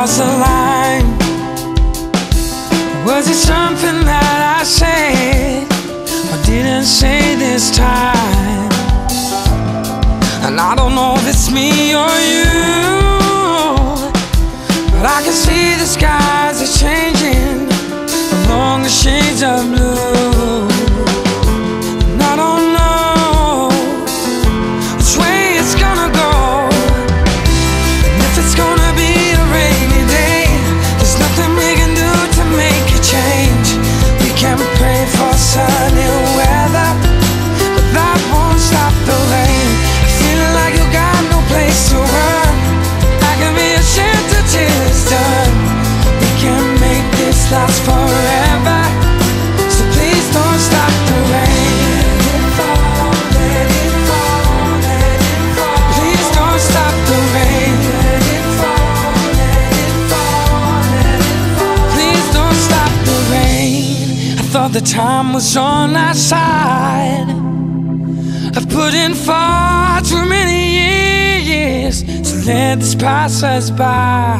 cross the line? Was it something that I said or didn't say this time? And I don't know if it's me or you, but I can see the skies are changing along the shades of blue. And I don't know which way it's gonna go, and if it's gonna be a rainy day. There's nothing we can do to make a change. We can pray for sunny weather, but that won't stop the rain. Feeling like you got no place to run, I can be a shelter till it's done. We can make this last forever, so please don't stop the rain. Let it fall, let it fall, let it fall. Please don't stop the rain. Let it fall, let it fall, let it fall. Please don't stop the rain. I thought the time was on our side. I've put in far too many years to let this pass us by.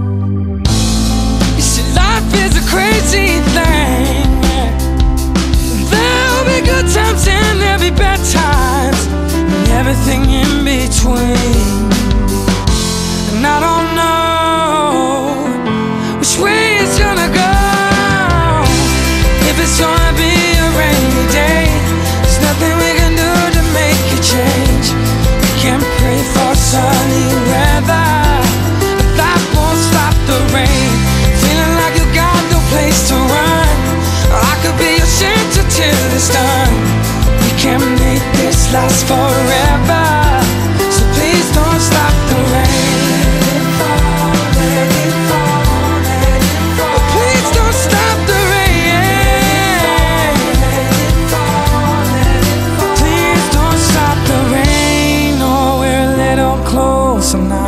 You see, life is a crazy thing. There'll be good times and there'll be bad times, and everything in between. And I don't know which way it's gonna go, if it's gonna be a rainy day. There's nothing we can do to make a change. We can pray for sunny weather, but that won't stop the rain. Feeling like you got no place to run, I could be your shelter till it's done. We can make this last forever, so please don't stop the rain. Let it fall, let it fall, let it fall. Please don't stop the rain. Let it fall, let it fall. Please don't stop the rain. Oh, we're a little closer now.